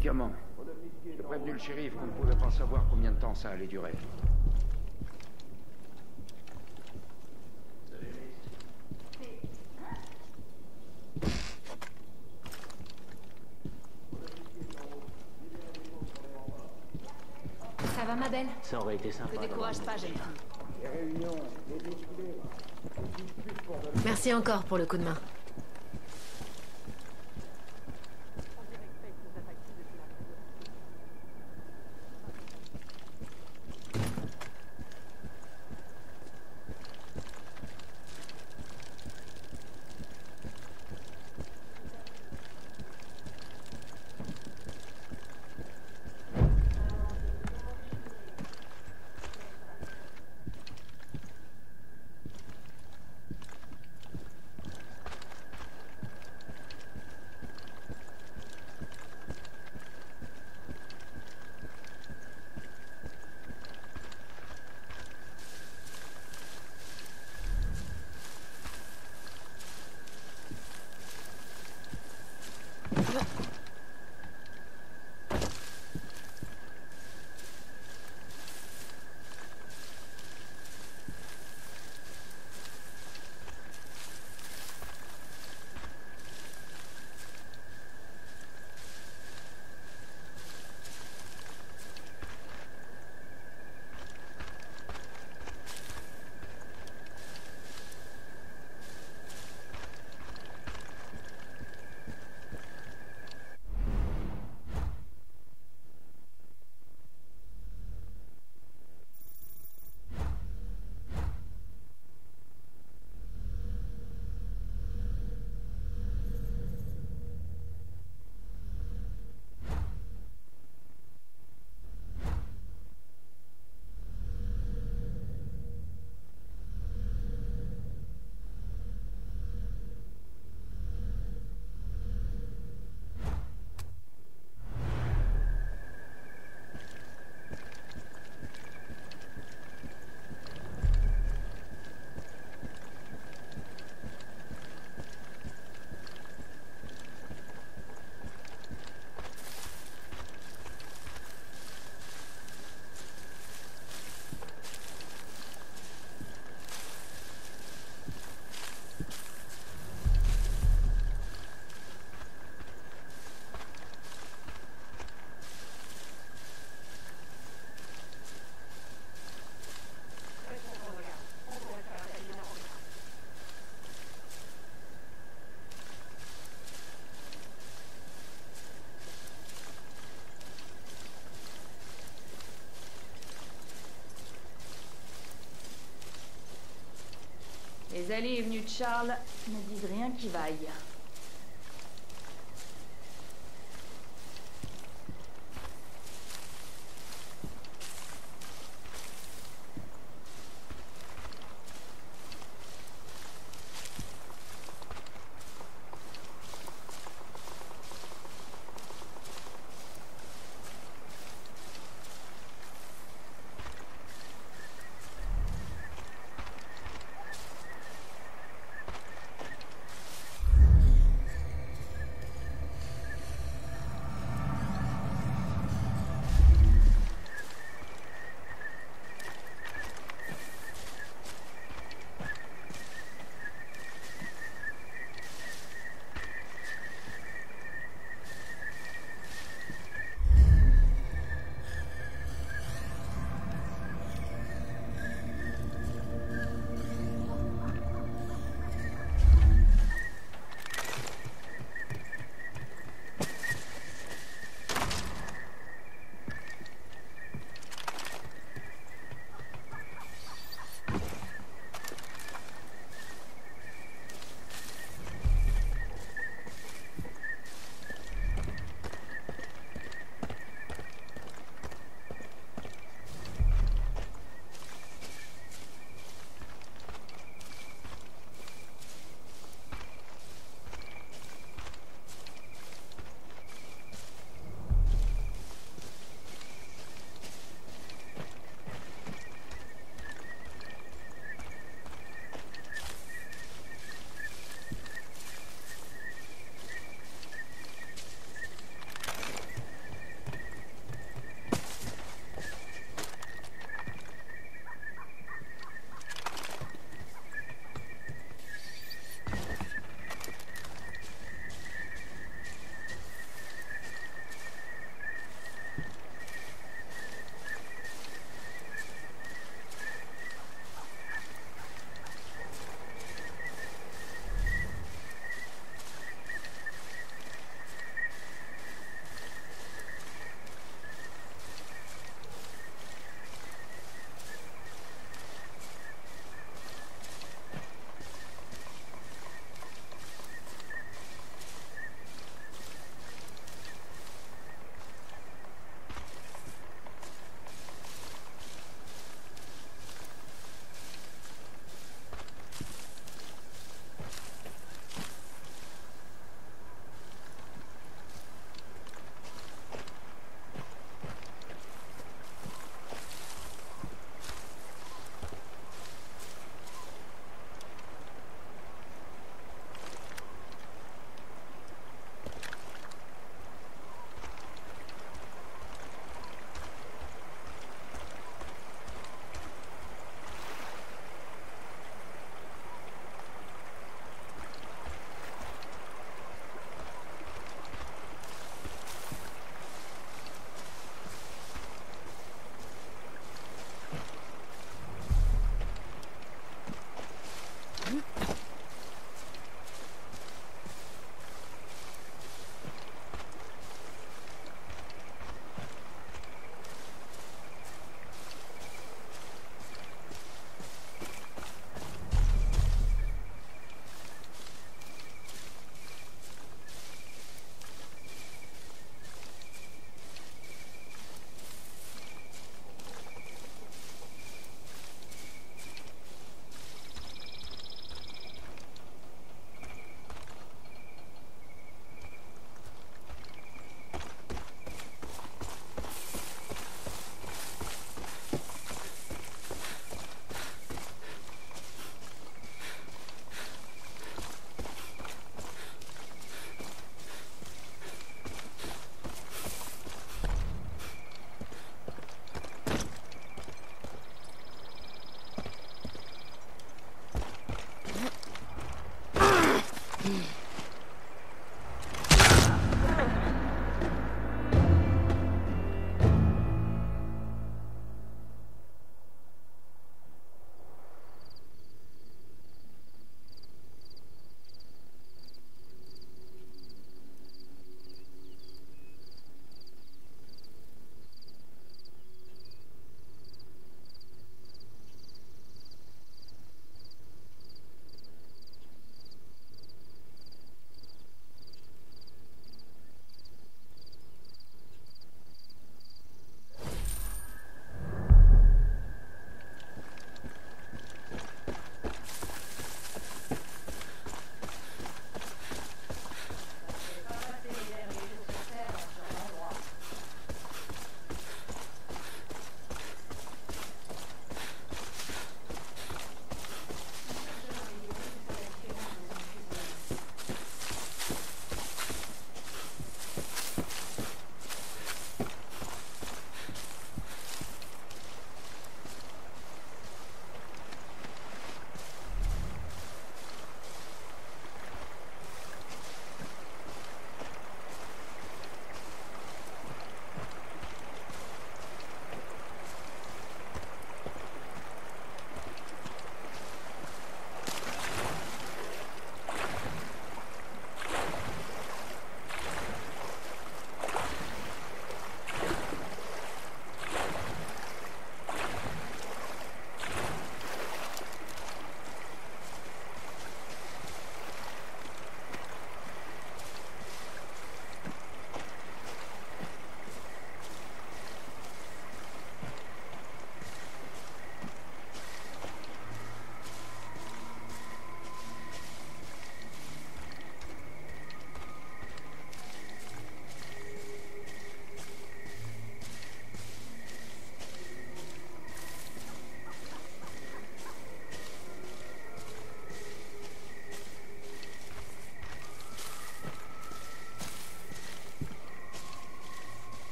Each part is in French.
médicaments. J'ai prévenu le shérif qu'on ne pouvait pas savoir combien de temps ça allait durer. Ça va, ma belle? Ça aurait été sympa. Ne décourage pas, jeune fille. Merci encore pour le coup de main. Les allées et venues de Charles ne disent rien qui vaille.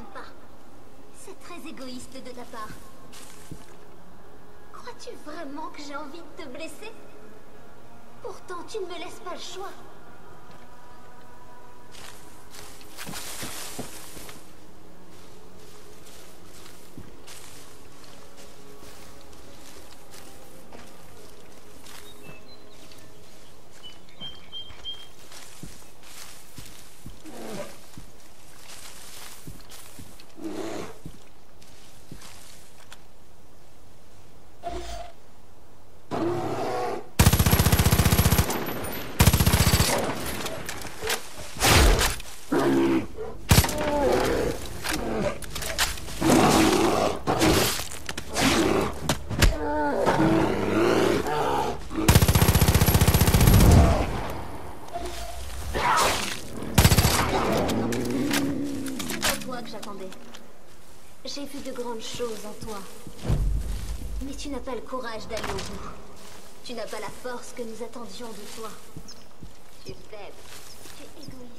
t'aime pas. C'est très égoïste de ta part. Crois-tu vraiment que j'ai envie de te blesser? Pourtant, tu ne me laisses pas le choix. J'ai vu de grandes choses en toi. Mais tu n'as pas le courage d'aller au bout. Tu n'as pas la force que nous attendions de toi. Tu es faible. Tu es égoïste.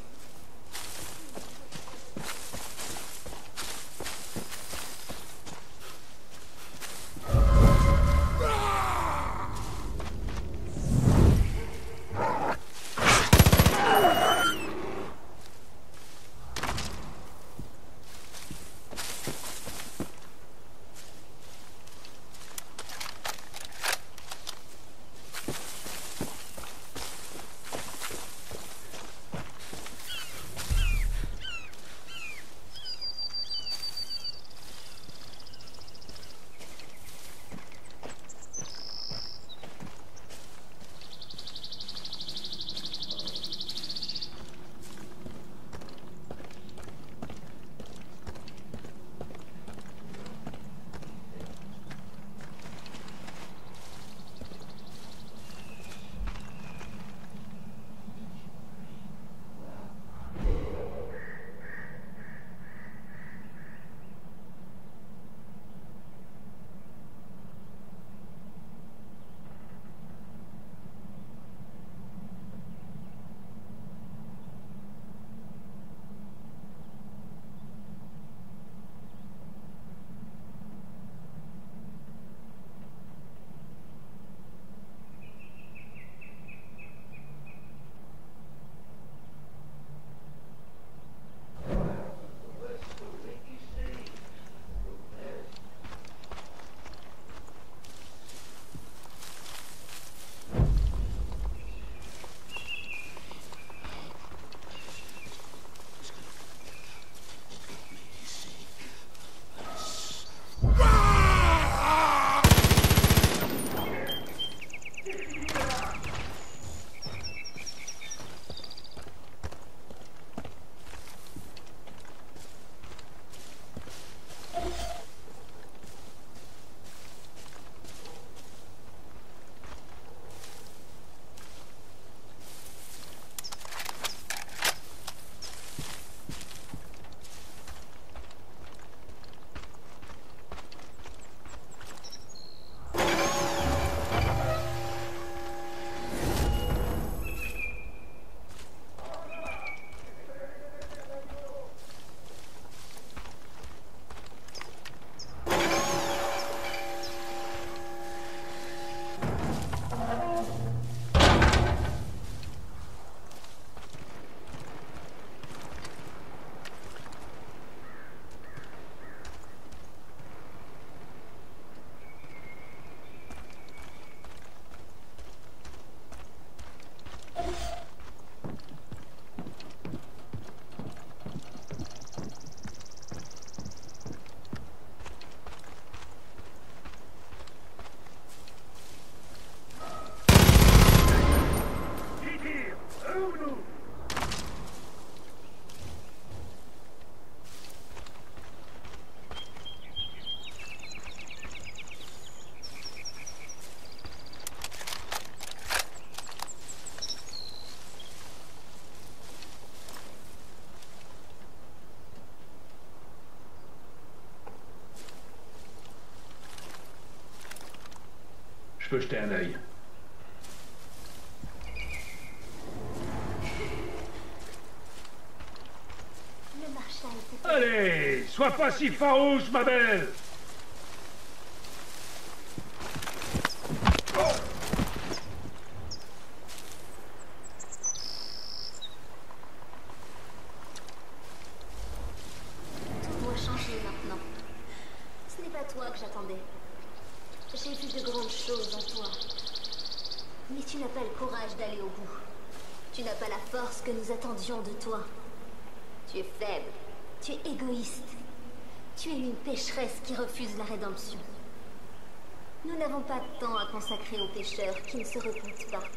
Je peux jeter un œil. Le marshal était... Allez, Sois pas si farouche, ma belle! Tout doit changer maintenant. Ce n'est pas toi que j'attendais. J'ai vu de grandes choses en toi. Mais tu n'as pas le courage d'aller au bout. Tu n'as pas la force que nous attendions de toi. Tu es faible. Tu es égoïste. Tu es une pécheresse qui refuse la rédemption. Nous n'avons pas de temps à consacrer aux pécheurs qui ne se repentent pas.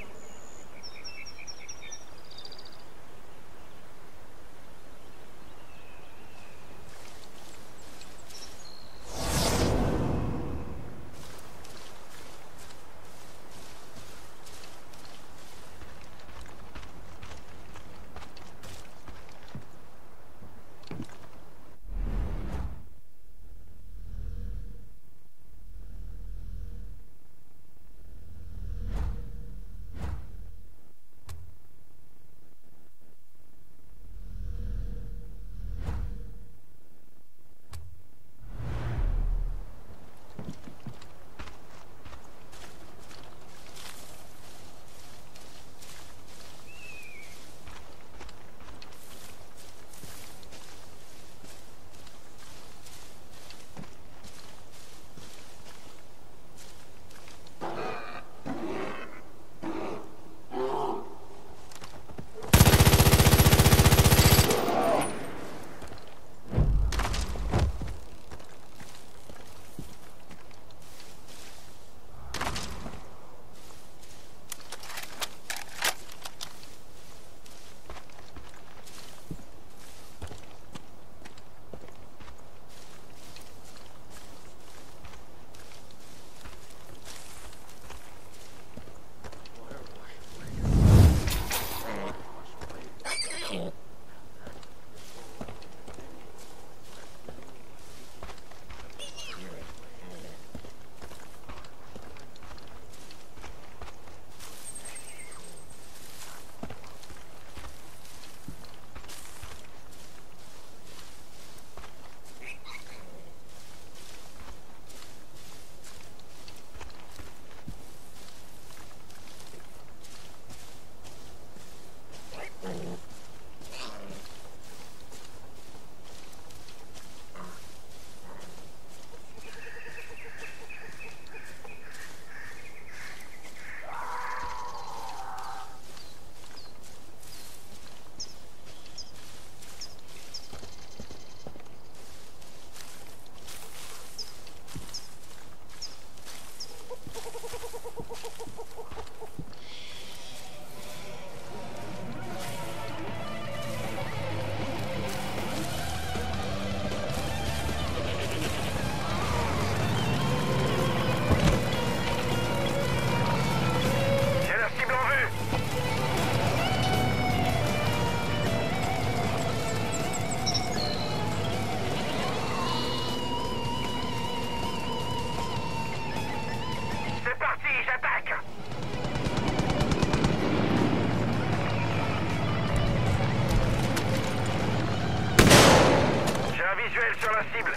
visuel sur la cible.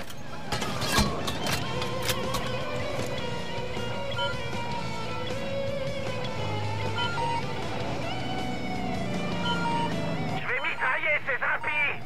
Je vais mitrailler ces impies.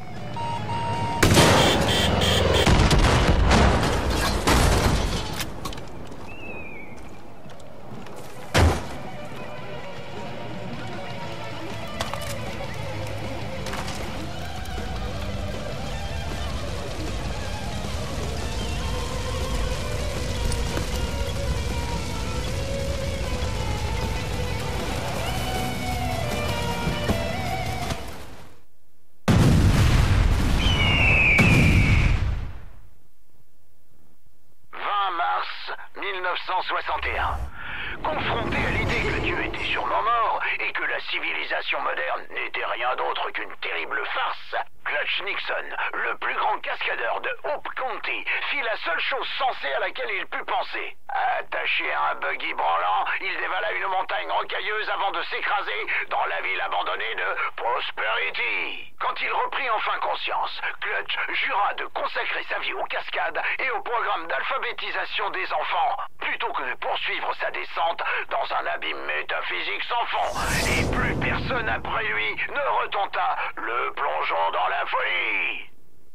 Confronté à l'idée que Dieu était sûrement mort et que la civilisation moderne n'était rien d'autre qu'une terrible farce, Clutch Nixon, le plus grand cascadeur de Hope County, fit la seule chose sensée à laquelle il put penser. Attaché à un buggy branlant, il dévala une montagne rocailleuse avant de s'écraser dans la ville abandonnée de Prosperity. Quand il reprit enfin conscience, Clutch jura de consacrer sa vie aux cascades et au programme d'alphabétisation des enfants, plutôt que de poursuivre sa descente dans un abîme métaphysique sans fond. Et plus personne après lui ne retenta le plongeon dans la folie.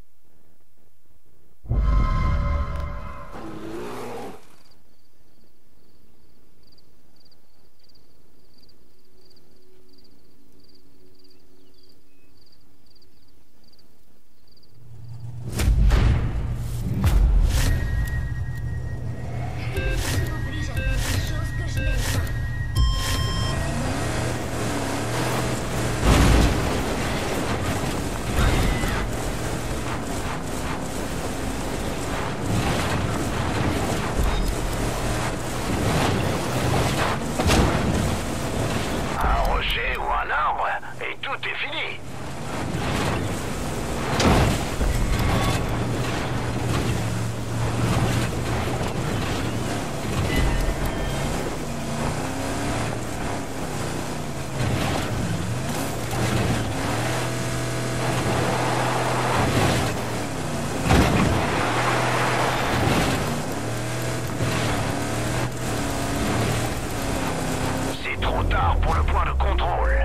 M'oblige à faire des choses que je n'aime pas. Un rocher ou un arbre, et tout est fini. C'est trop tard pour le point de contrôle.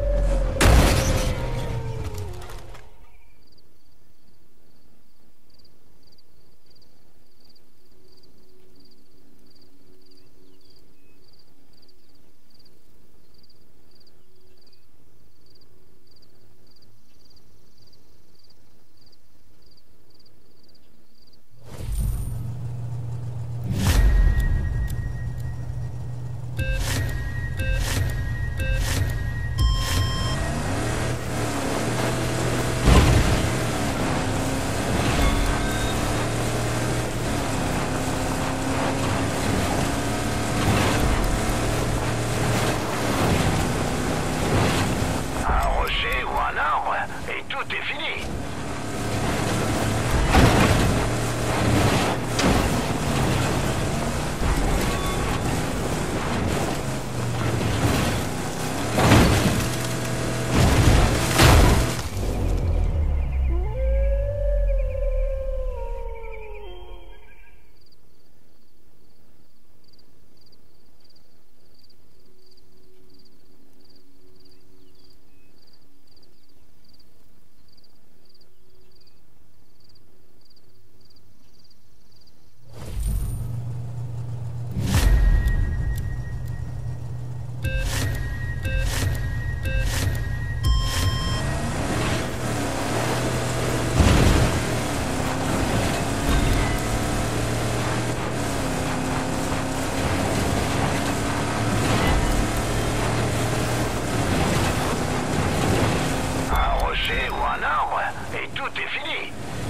Un rocher ou un arbre, et tout est fini. Un rocher ou un arbre, et tout est fini.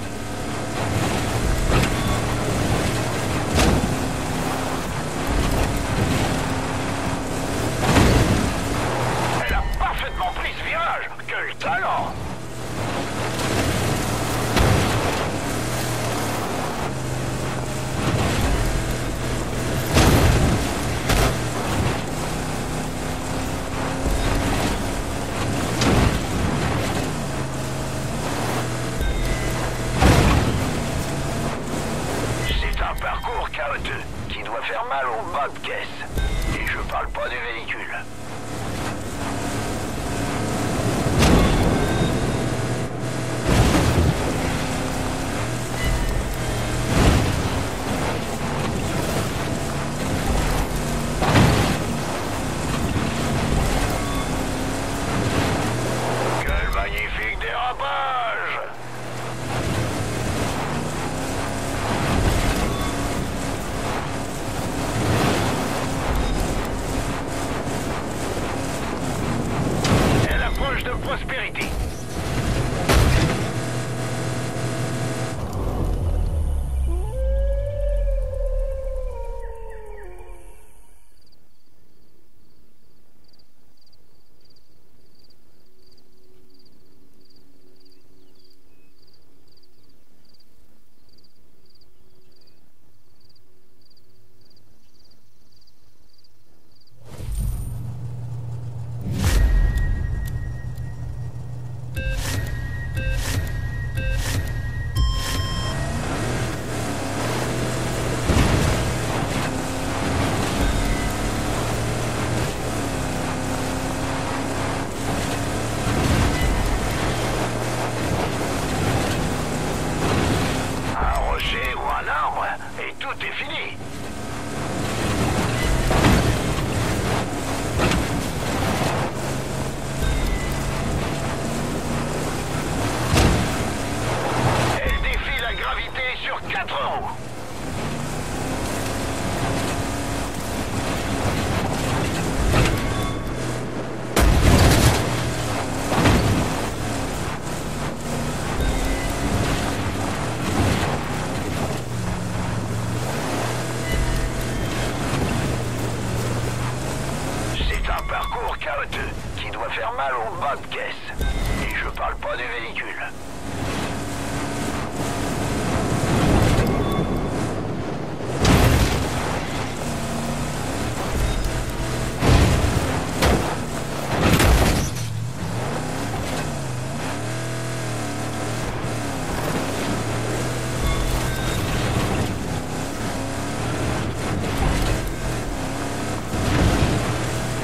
Elle a parfaitement pris ce virage. Quel talent! C'est un parcours chaotique qui doit faire mal au bas de caisse. Et je parle pas du véhicule. Quel magnifique dérapage! tout est fini. Elle défie la gravité sur 4 roues. C'est un parcours chaotique qui doit faire mal au bas de caisse. Et je parle pas du véhicule.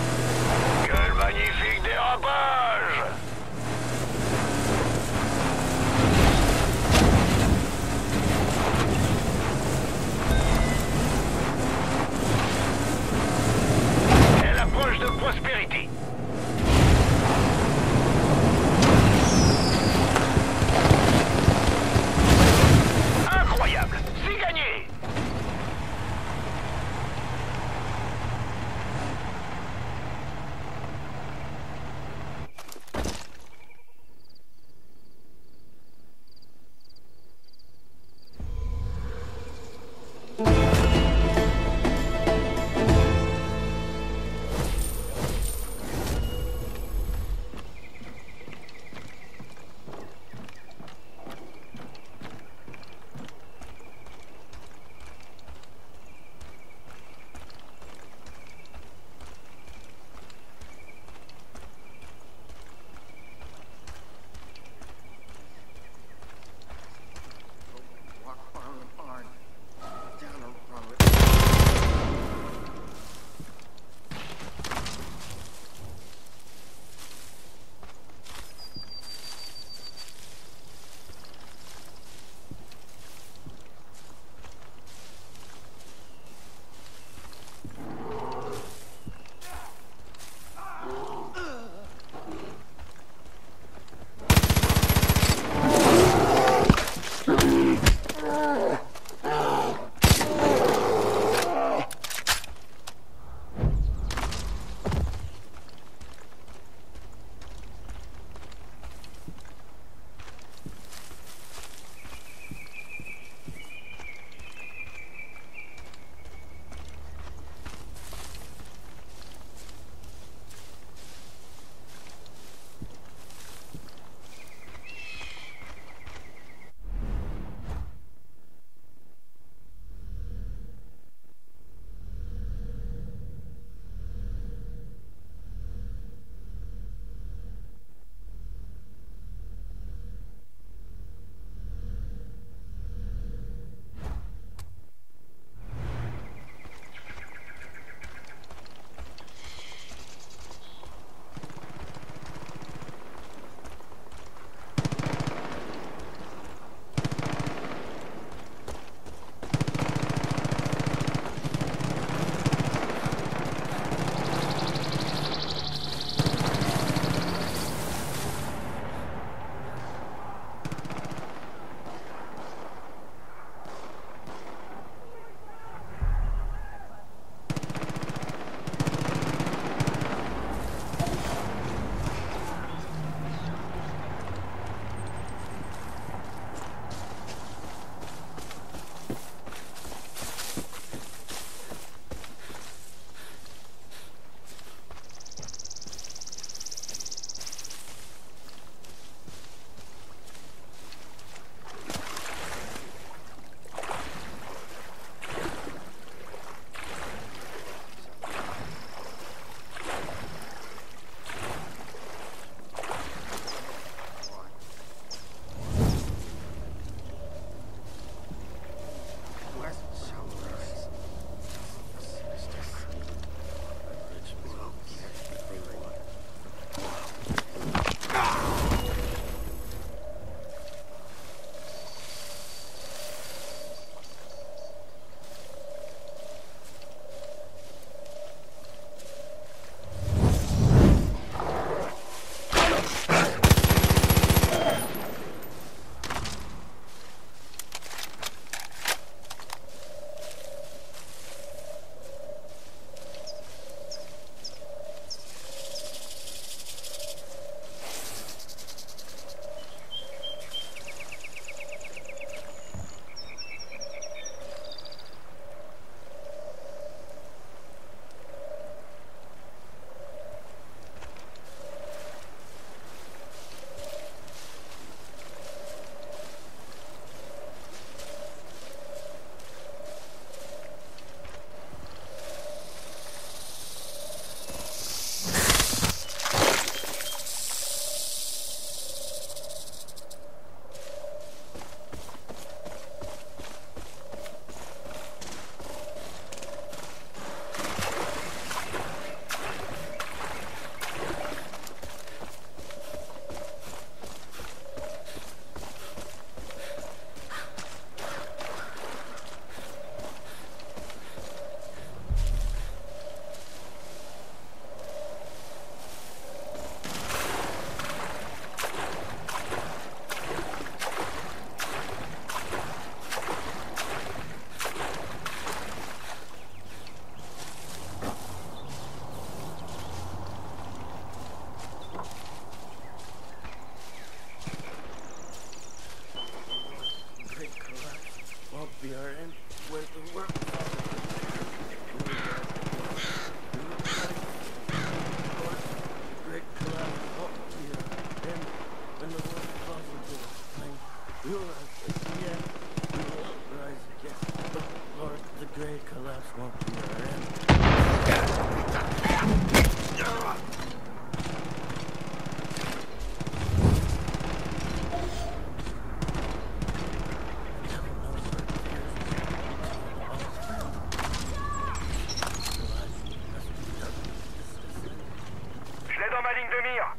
Quel magnifique dérapage! be our end when the world great collapse won't be our end when the world falls into a flame. We will rise at the end. We will rise again. But Lord, the great collapse won't be our end. Je l'ai dans ma ligne de mire.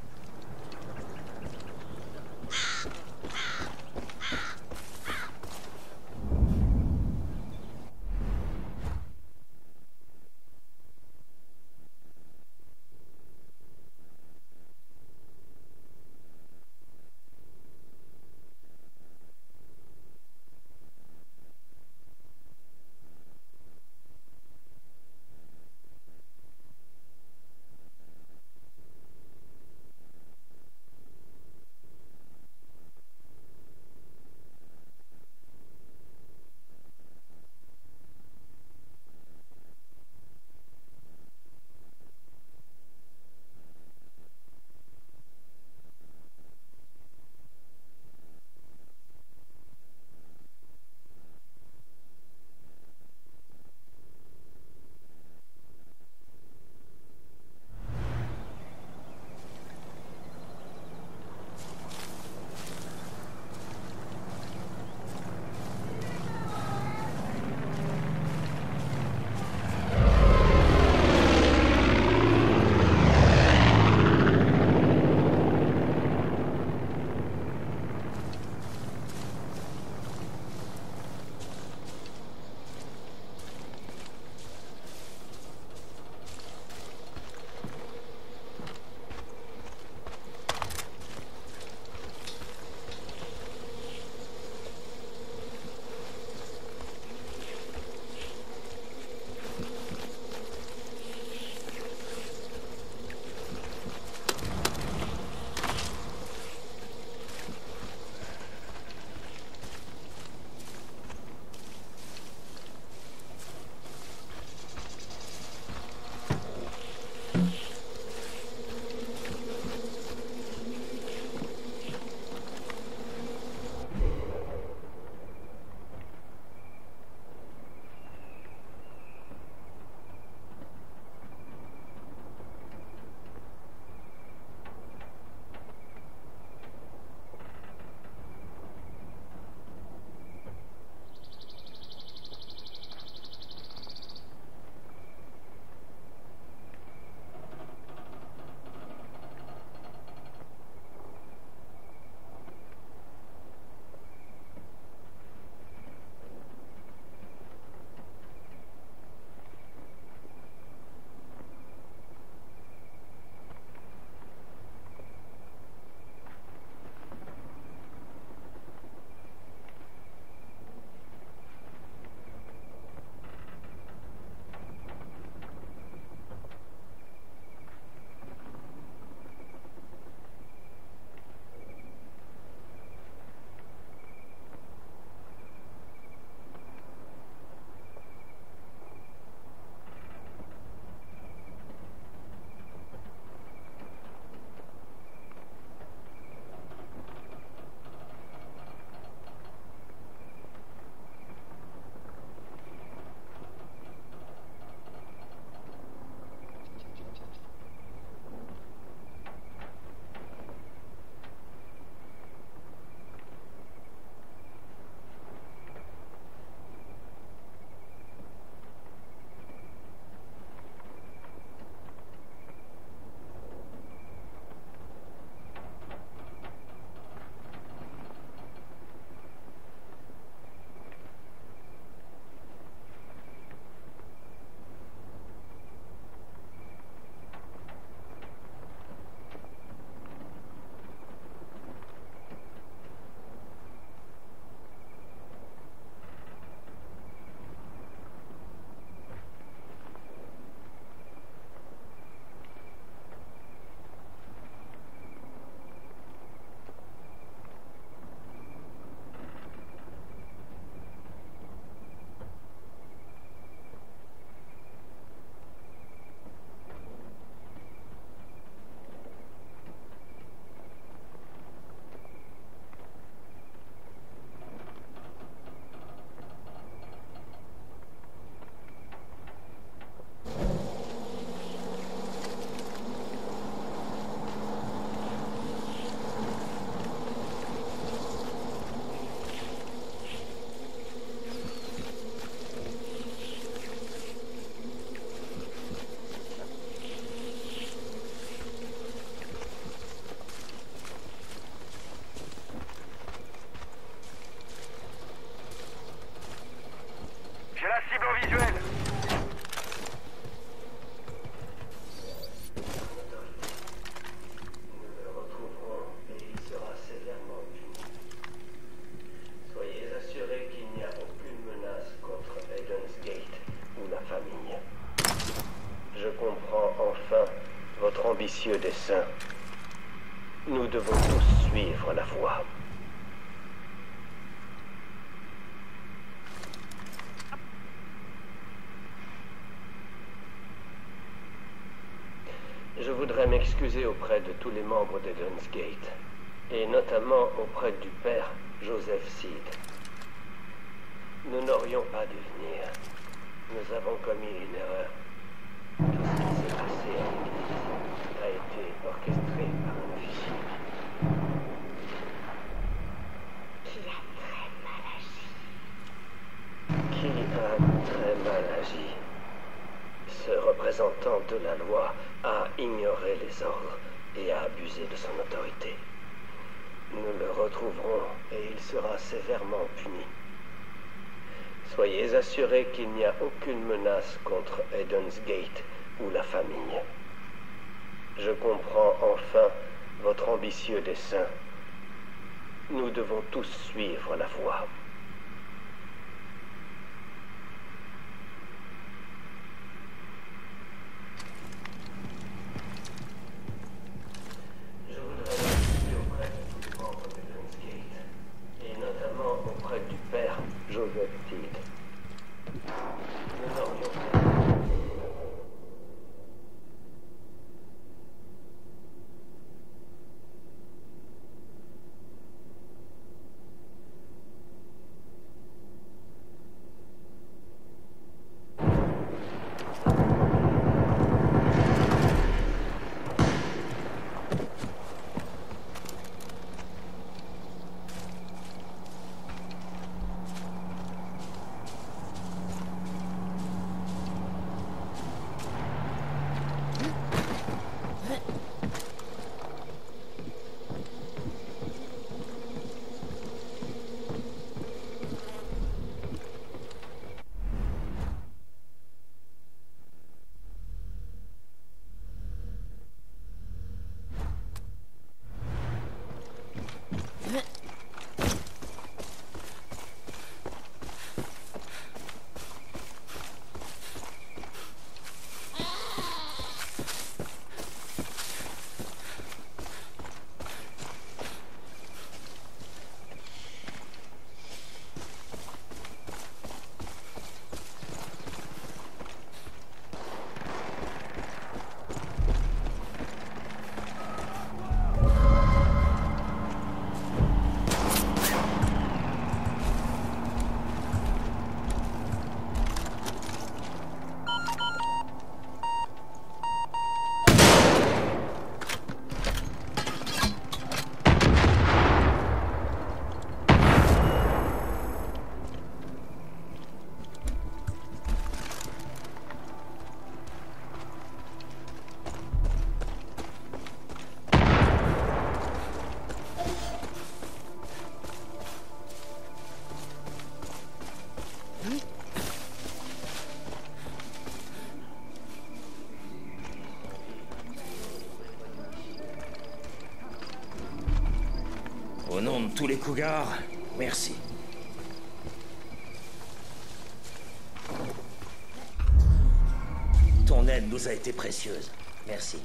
ambitieux dessein, nous devons tous suivre la voie. Je voudrais m'excuser auprès de tous les membres d'Eden's Gate, et notamment auprès du père Joseph Seed. Nous n'aurions pas dû venir. Nous avons commis une erreur. Tout ce qui s'est passé à l'église a été orchestré par un officier qui a très mal agi. Ce représentant de la loi a ignoré les ordres et a abusé de son autorité. Nous le retrouverons et il sera sévèrement puni. Soyez assurés qu'il n'y a aucune menace contre Eden's Gate ou la famille. Je comprends enfin votre ambitieux dessein. Nous devons tous suivre la voie. Je voudrais m'excuser auprès de tous les membres d'Eden's Gate, et notamment auprès du père Joseph Seed. Nous n'aurions pas... Au nom de tous les cougars, merci. Ton aide nous a été précieuse. Merci.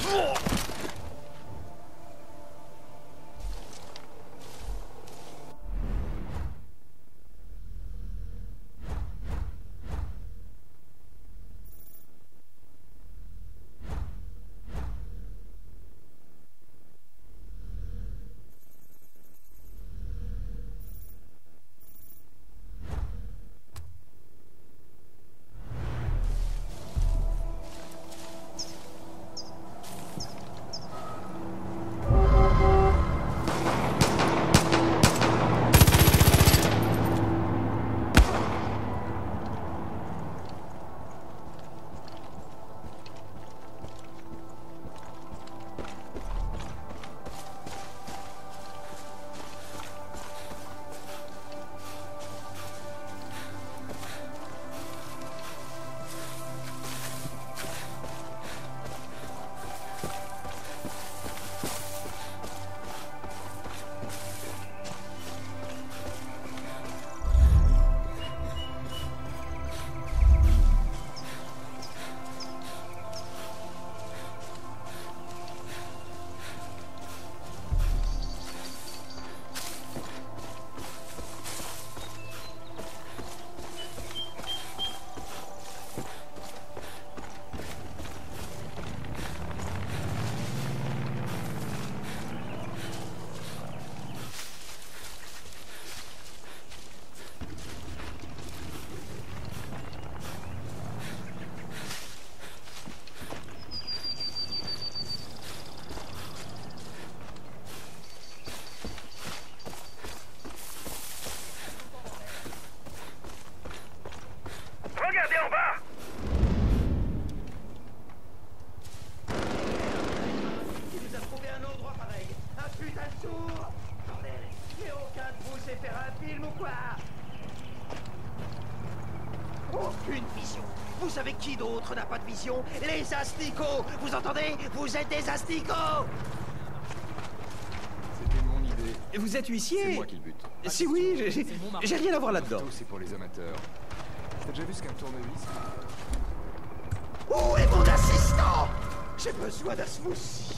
Regardez en bas! Qui nous a trouvé un endroit pareil? Un putain de tour! Bordel! Mais aucun de vous sait faire un film ou quoi? Aucune vision! Vous savez qui d'autre n'a pas de vision? Les asticots! Vous entendez? Vous êtes des asticots! C'était mon idée. Vous êtes huissier? C'est moi qui le bute. Si oui, j'ai rien à voir là-dedans. C'est pour les amateurs. T'as déjà vu ce qu'un tournevis? Où est mon assistant? J'ai besoin d'un smoothie.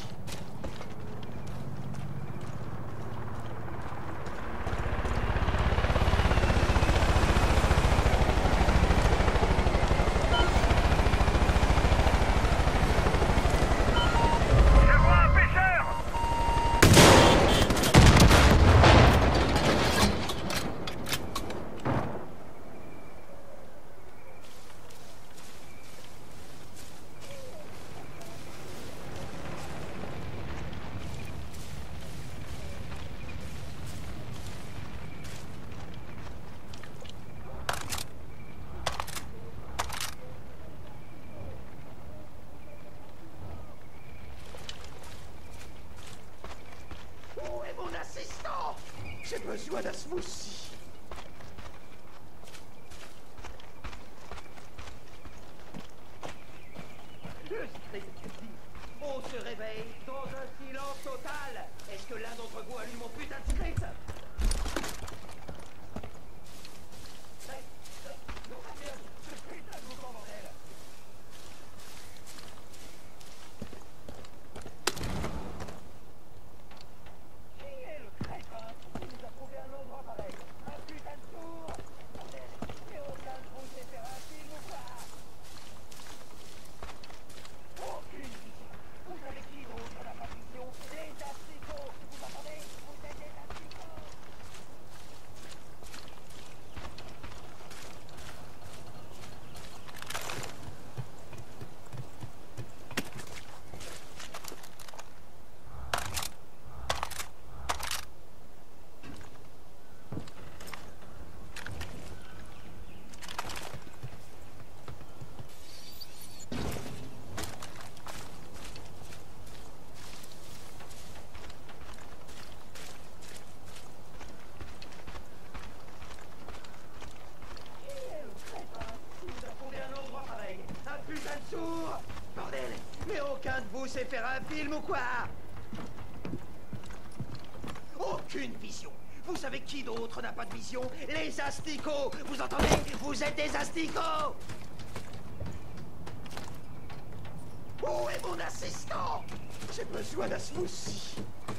Où est mon assistant? J'ai besoin d'un smoothie. Le script dit, on se réveille dans un silence total. Est-ce que l'un d'entre vous a lu mon putain de script? Bordel, mais aucun de vous sait faire un film ou quoi? Aucune vision. Vous savez qui d'autre n'a pas de vision? Les asticots. Vous entendez? Vous êtes des asticots. Où est mon assistant? J'ai besoin d'un smoothie.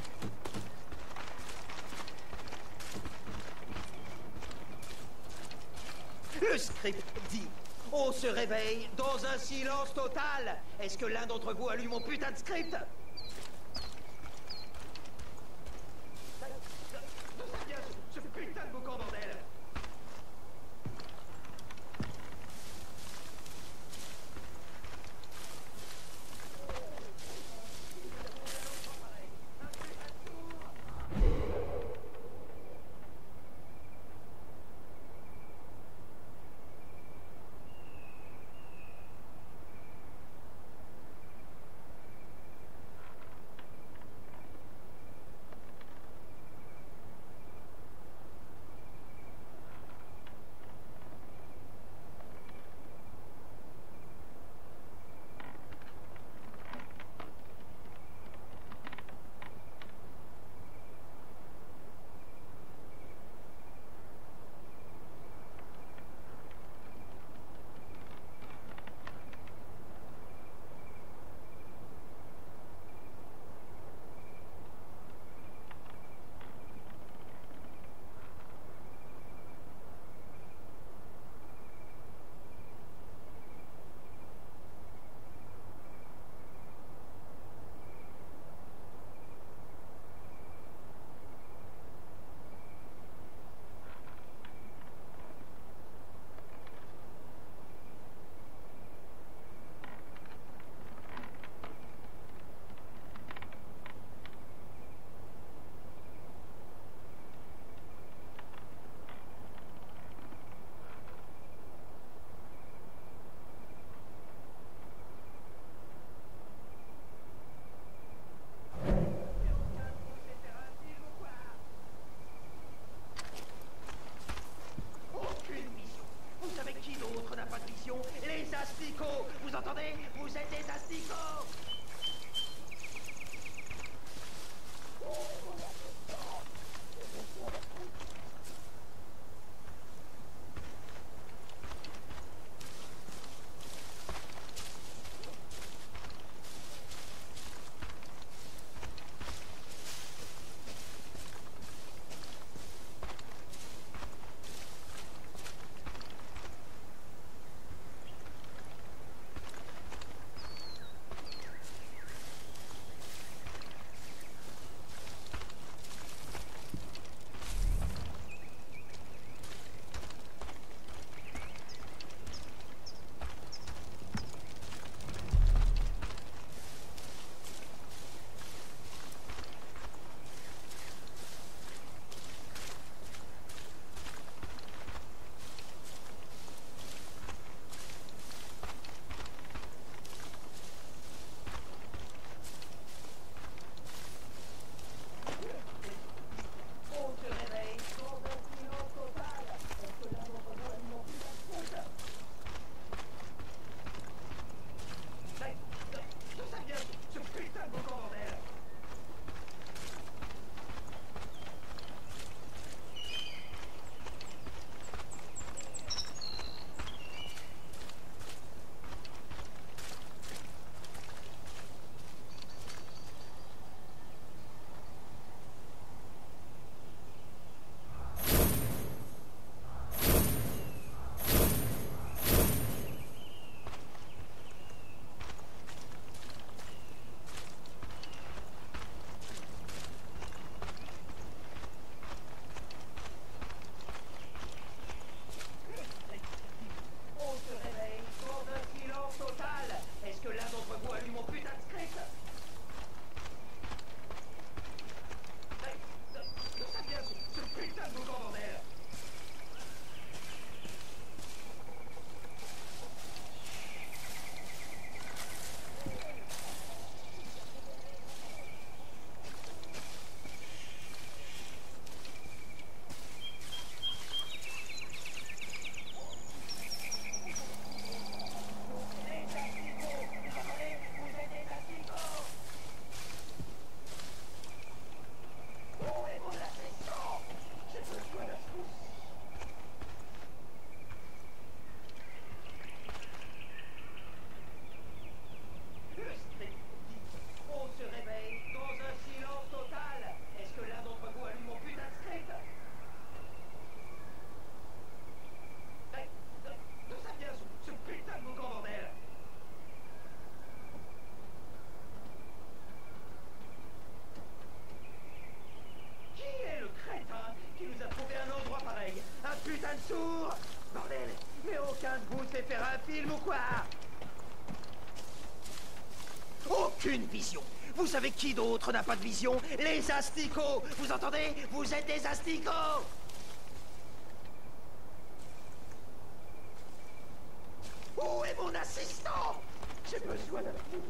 Le script dit: on se réveille dans un silence total. Est-ce que l'un d'entre vous a lu mon putain de script? Ce putain de boucan, bordel! sourds? Bordel, mais aucun de vous sait faire un film ou quoi? Aucune vision. Vous savez qui d'autre n'a pas de vision? Les asticots. Vous entendez? Vous êtes des asticots. Où est mon assistant? J'ai besoin d'un coup.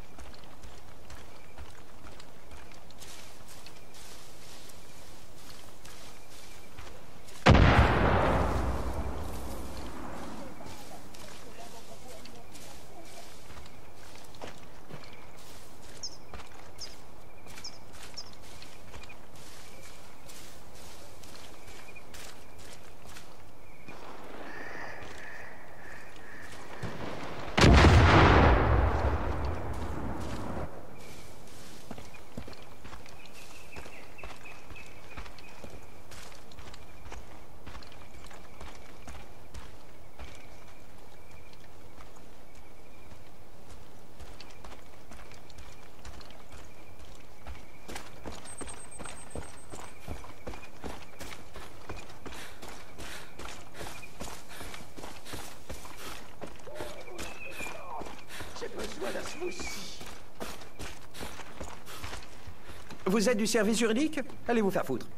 Vous êtes du service juridique? Allez vous faire foutre.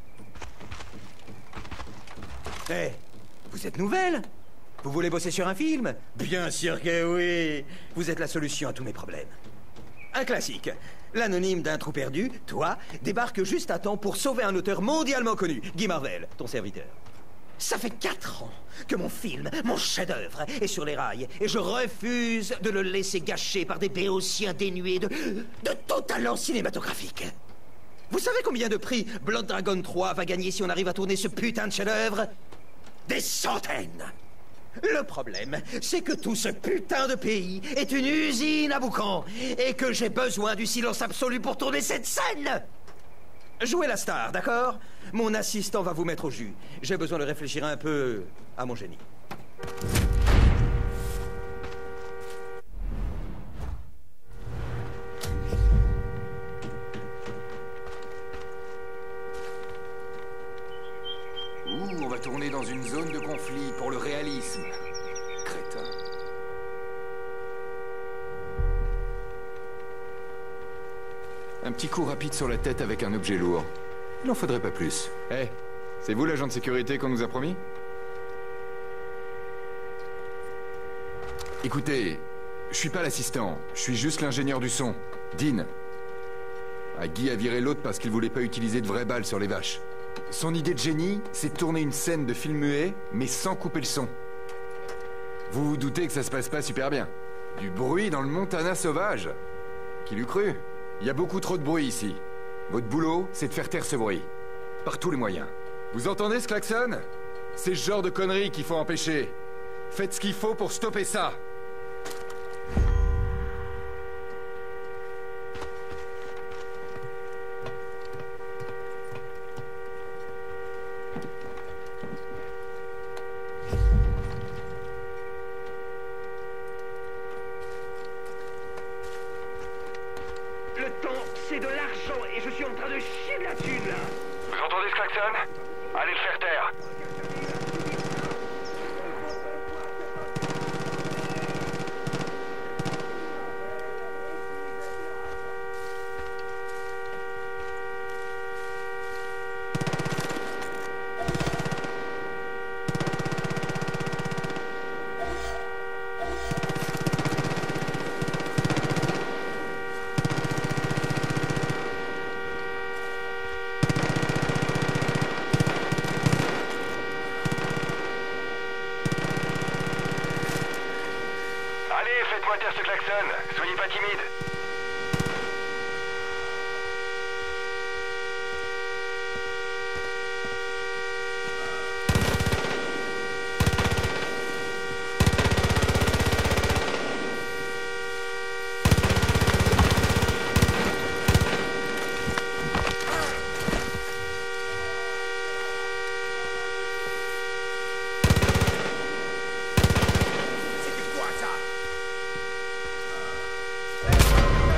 Eh, vous êtes nouvelle? Vous voulez bosser sur un film? Bien sûr que oui. Vous êtes la solution à tous mes problèmes. Un classique. L'anonyme d'un trou perdu, toi, débarque juste à temps pour sauver un auteur mondialement connu, Guy Marvel, ton serviteur. Ça fait 4 ans que mon film, mon chef-d'œuvre, est sur les rails, et je refuse de le laisser gâcher par des béotiens dénués de tout talent cinématographique. Vous savez combien de prix Blood Dragon 3 va gagner si on arrive à tourner ce putain de chef-d'œuvre? Des centaines! Le problème, c'est que tout ce putain de pays est une usine à boucan, et que j'ai besoin du silence absolu pour tourner cette scène! Jouez la star, d'accord? Mon assistant va vous mettre au jus. J'ai besoin de réfléchir un peu à mon génie. On va tourner dans une zone de conflit pour le réalisme. Crétin. Un petit coup rapide sur la tête avec un objet lourd. Il n'en faudrait pas plus. Eh, c'est vous l'agent de sécurité qu'on nous a promis? Écoutez, je suis pas l'assistant, je suis juste l'ingénieur du son, Dean. Guy a viré l'autre parce qu'il voulait pas utiliser de vraies balles sur les vaches. Son idée de génie, c'est de tourner une scène de film muet, mais sans couper le son. Vous vous doutez que ça se passe pas super bien. Du bruit dans le Montana sauvage. Qui l'eût cru? Il y a beaucoup trop de bruit ici. Votre boulot, c'est de faire taire ce bruit. Par tous les moyens. Vous entendez ce klaxon? C'est ce genre de conneries qu'il faut empêcher. Faites ce qu'il faut pour stopper ça. C'est de l'argent et je suis en train de chier de la thune là. Vous entendez ce klaxon? Allez le faire taire. Faites-moi taire ce klaxon, soyez pas timide. C'était quoi ça?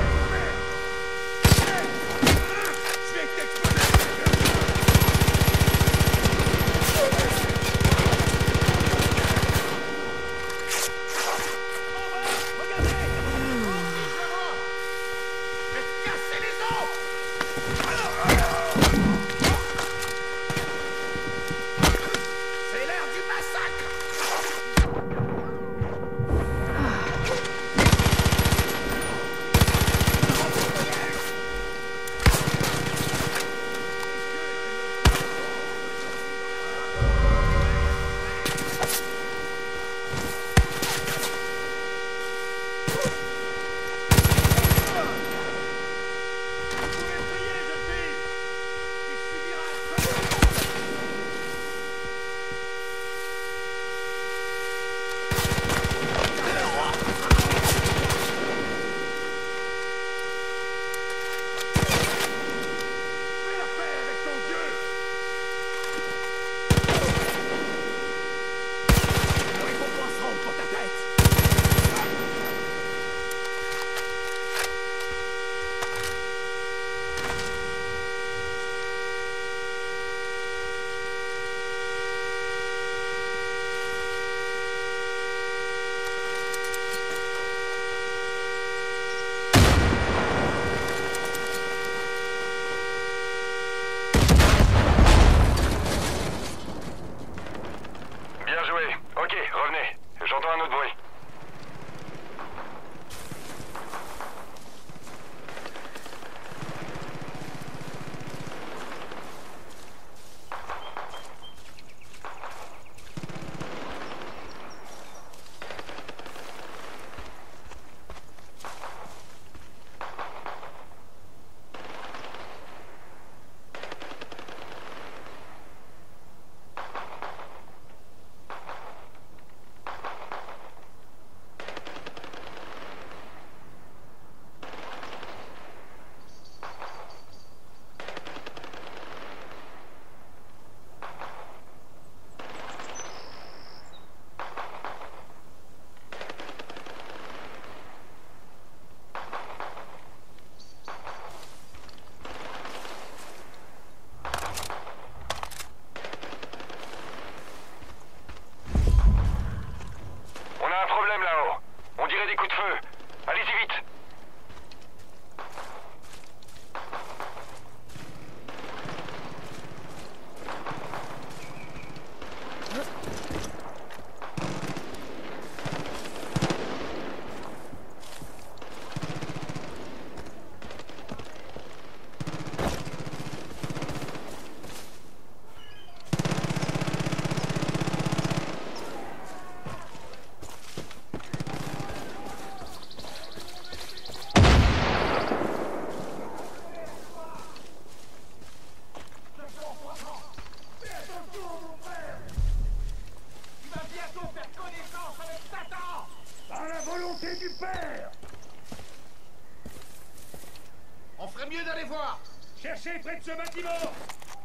mieux d'aller voir. Cherchez près de ce bâtiment.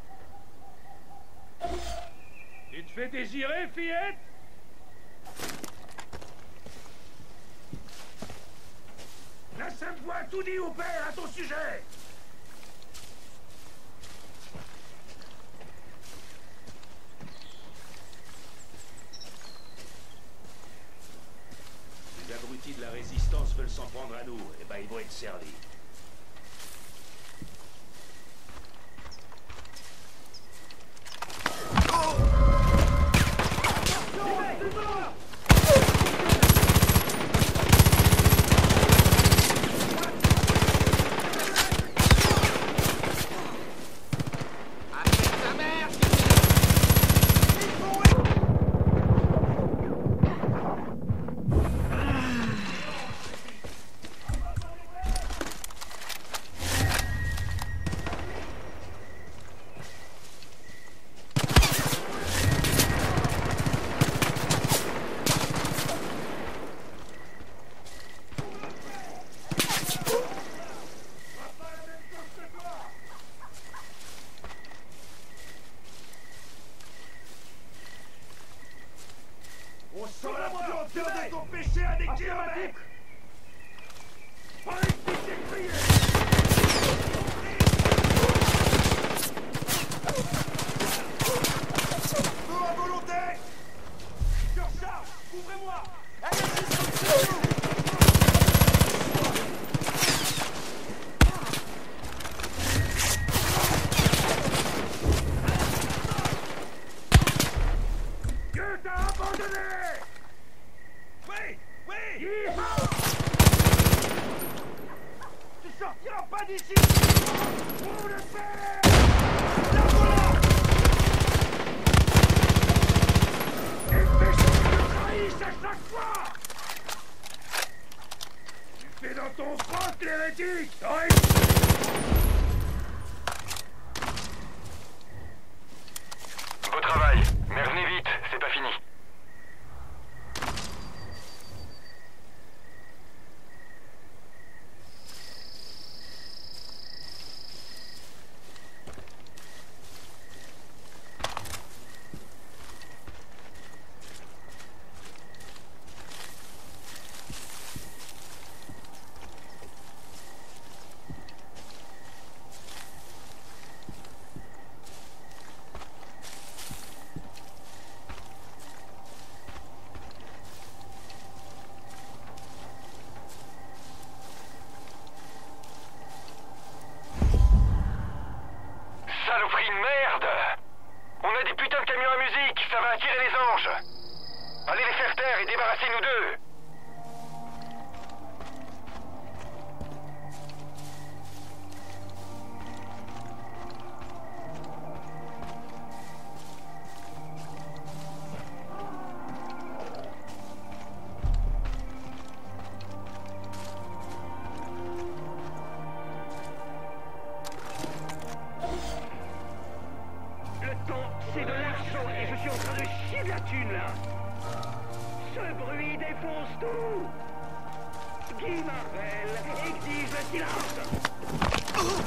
Tu te fais désirer, fillette? La Sainte-Voix a tout dit au père à ton sujet. Les abrutis de la résistance veulent s'en prendre à nous. Eh ben, ils vont être servis. De ton péché à des kilomètres. Pas expliquer de prier. Nous à volonté. Surcharge, couvrez-moi. Dieu t'a abandonné. Oui, oui. Yeehaw. Tu sortiras pas d'ici. Pour le faire. La voilà. Et péché me trahissent à chaque fois. Tu fais dans ton froc, l'hérétique. la thune, là. Ce bruit défonce tout. Guy Marvel exige le silence.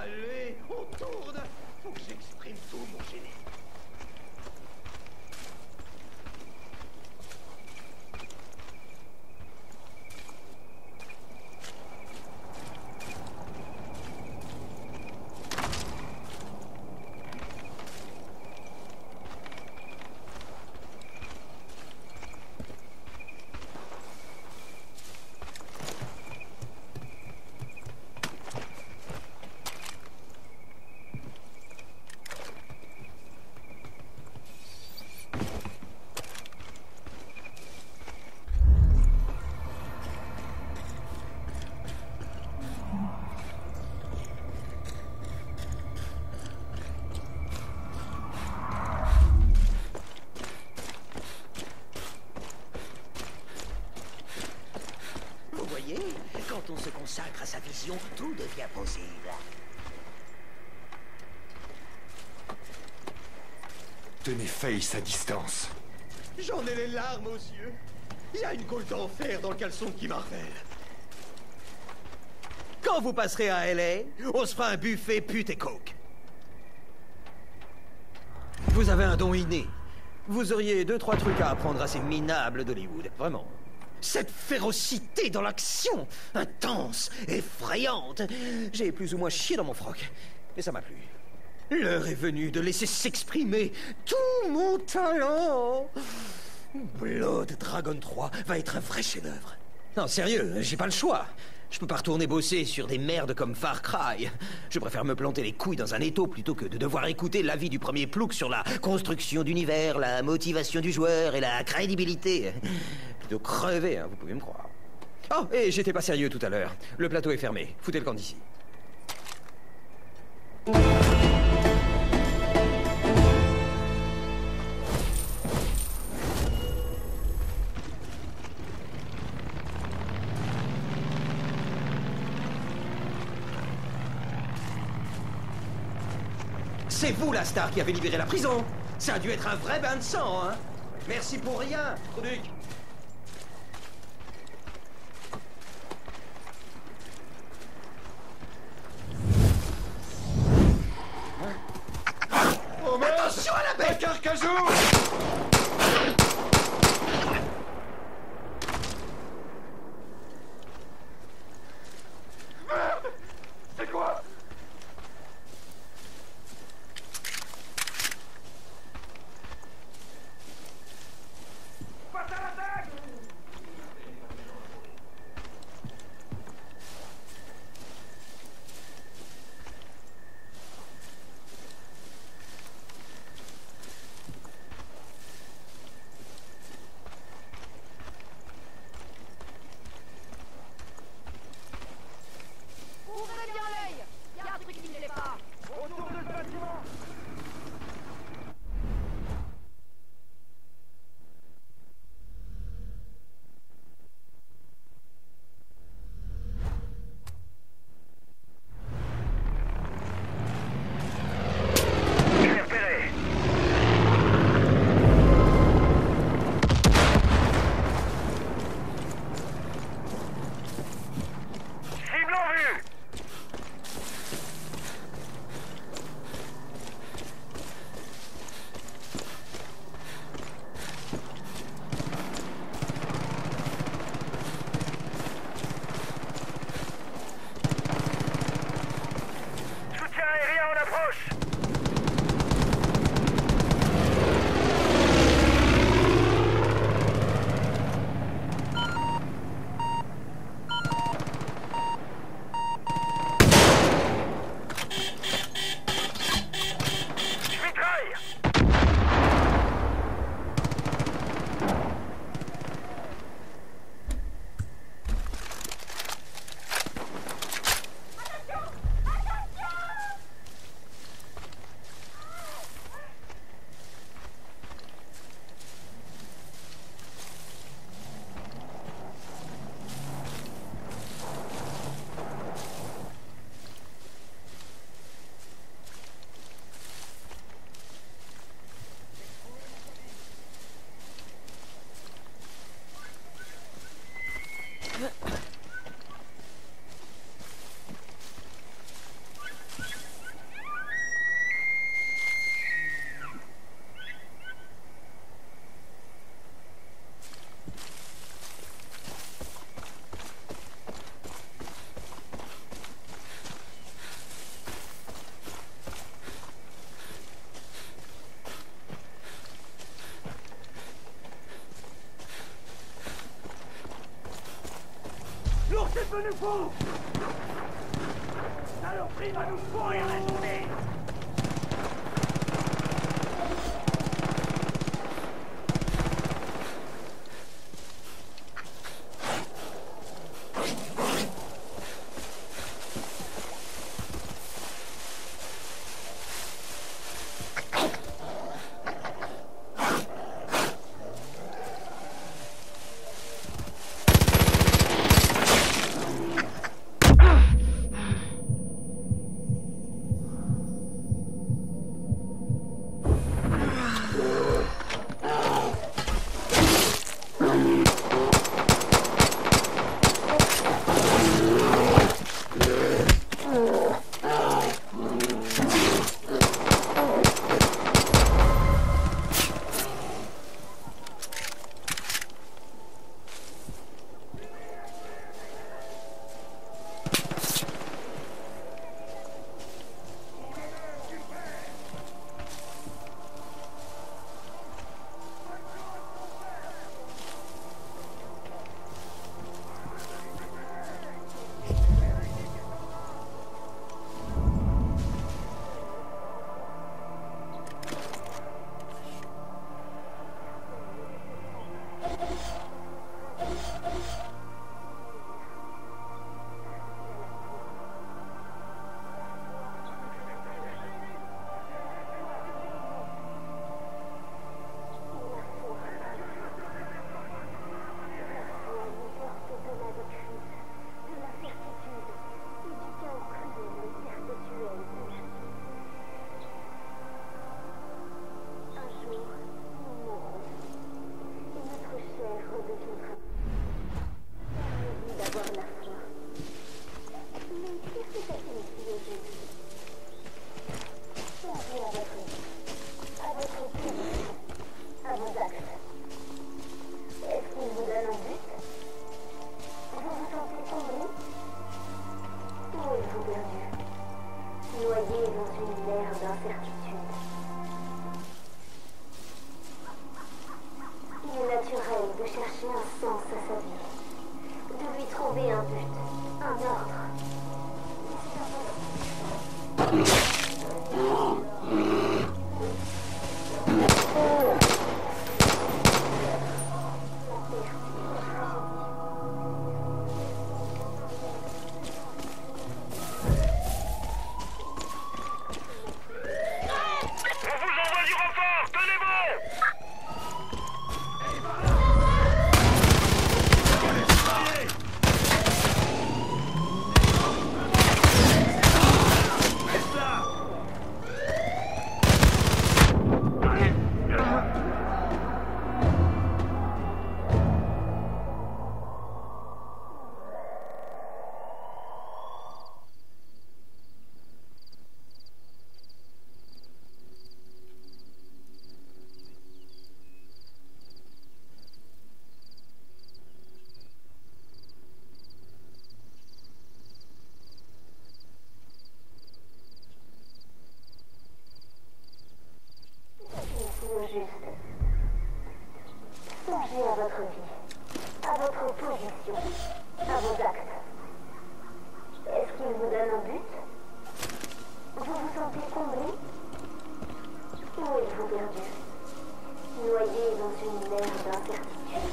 Allez, on tourne. Faut que j'exprime tout, mon génie. Vous voyez, quand on se consacre à sa vision, tout devient possible. Tenez Face à distance. J'en ai les larmes aux yeux. Il y a une gaule d'enfer dans le caleçon qui Marvel. Quand vous passerez à LA, on se fera un buffet pute et coke. Vous avez un don inné. Vous auriez 2-3 trucs à apprendre à ces minables d'Hollywood. Vraiment. Cette férocité dans l'action, intense, effrayante. J'ai plus ou moins chié dans mon froc, mais ça m'a plu. L'heure est venue de laisser s'exprimer tout mon talent. Blood Dragon 3 va être un vrai chef-d'œuvre. Non, sérieux, j'ai pas le choix. Je peux pas retourner bosser sur des merdes comme Far Cry. Je préfère me planter les couilles dans un étau plutôt que de devoir écouter l'avis du premier plouc sur la construction d'univers, la motivation du joueur et la crédibilité. Plutôt crever, hein, vous pouvez me croire. Oh, et j'étais pas sérieux tout à l'heure. Le plateau est fermé. Foutez le camp d'ici. C'est vous la star qui avez libéré la prison. Ça a dû être un vrai bain de sang, hein. Merci pour rien, Produc. Oh merde! Attention à la bête! Carcajou! Merde! C'est quoi? Passe à l'attaque! nous faut! Saloperie va nous pourrir la journée! Songez à votre vie, à votre position, à vos actes. Est-ce qu'il vous donne un but? Vous vous sentez comblé? Ou êtes-vous perdu, noyé dans une mer d'incertitude?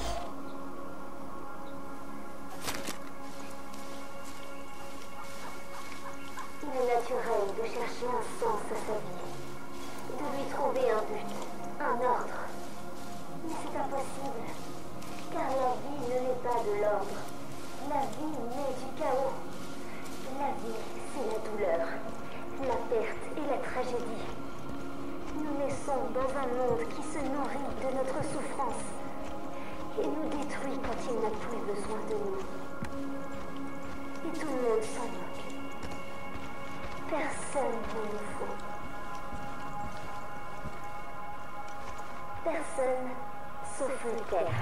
Il est naturel de chercher un sens à sa vie, de lui trouver un but, un ordre. Mais c'est impossible, car la vie ne naît pas de l'ordre. La vie naît du chaos. La vie, c'est la douleur, la perte et la tragédie. Nous naissons dans un monde qui se nourrit de notre souffrance et nous détruit quand il n'a plus besoin de nous. Et tout le monde s'en moque. Personne ne nous faut. Personne sauf le père.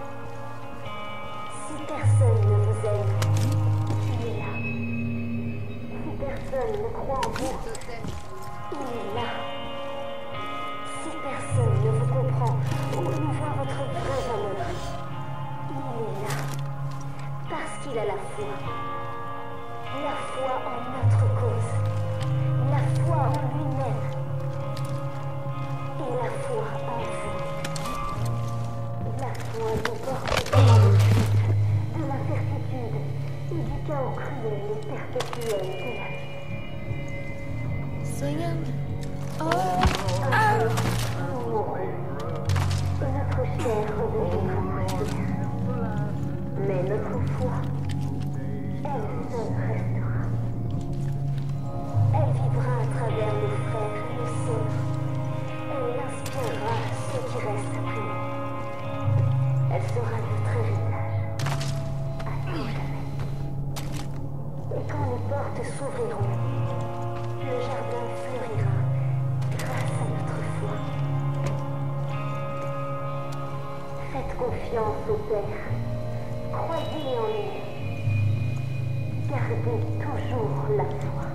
Si personne ne vous aime, il est là. Si personne ne croit en vous, il est là. Si personne ne vous comprend ou ne voit votre vraie valeur, il est là. Parce qu'il a la foi. Notre chair redeviendra mais notre foi, elle seule restera. Elle vivra à travers nos frères et nos sœurs. Elle inspirera ceux qui restent après nous. Elle sera notre héritage, à tout jamais. Et quand les portes s'ouvriront, le jardin fleurira grâce à notre foi. Faites confiance au Père. Croyez en lui. Gardez toujours la foi.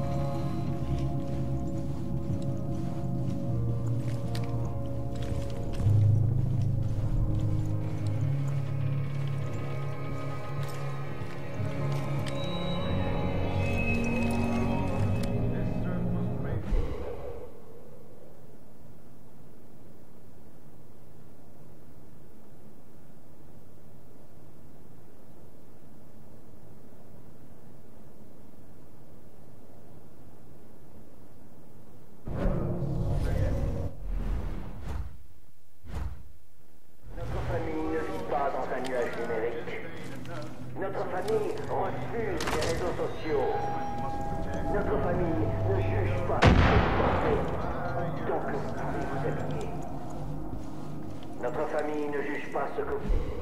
Notre famille refuse les réseaux sociaux. Notre famille ne juge pas ce que vous pensez, donc vous pouvez vous habiller. Notre famille ne juge pas ce que vous...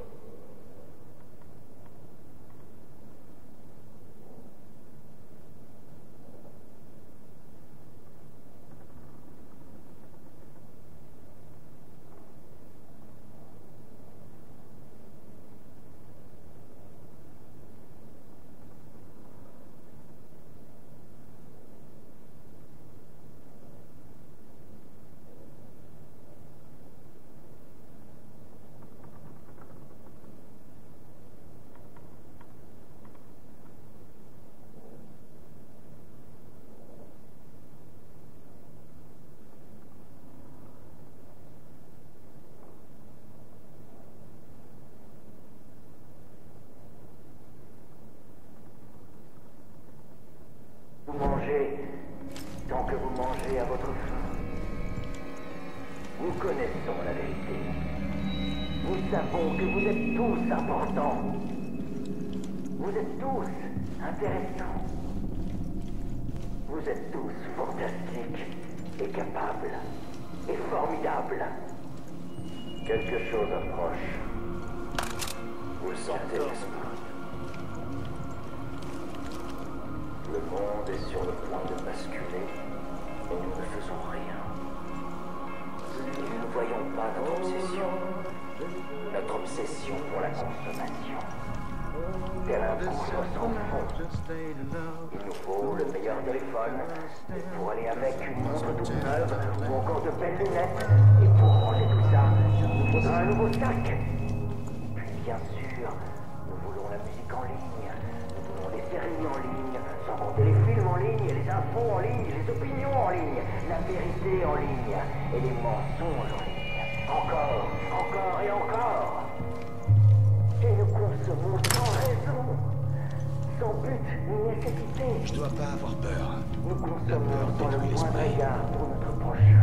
Vous mangez tant que vous mangez à votre faim. Nous connaissons la vérité. Nous savons que vous êtes tous importants. Vous êtes tous intéressants. Vous êtes tous fantastiques et capables et formidables. Quelque chose approche. Vous le sentez, n'est-ce pas? Le monde est sur le point de basculer et nous ne faisons rien. Nous ne voyons pas notre obsession pour la consommation. Tel un gouffre sans fond. Il nous faut le meilleur téléphone, et pour aller avec une montre toute neuve ou encore de belles lunettes. Et pour ranger tout ça, il nous faudra un nouveau sac. Puis bien sûr, nous voulons la musique en ligne, nous voulons les séries en ligne, sans compter les films en ligne, les infos en ligne, les opinions en ligne, la vérité en ligne et les mensonges en ligne. Encore, encore et encore. Et nous consommons sans raison, sans but ni nécessité. Je dois pas avoir peur. Nous La consommons peur sans le détruit moindre l'esprit. égard pour notre prochain.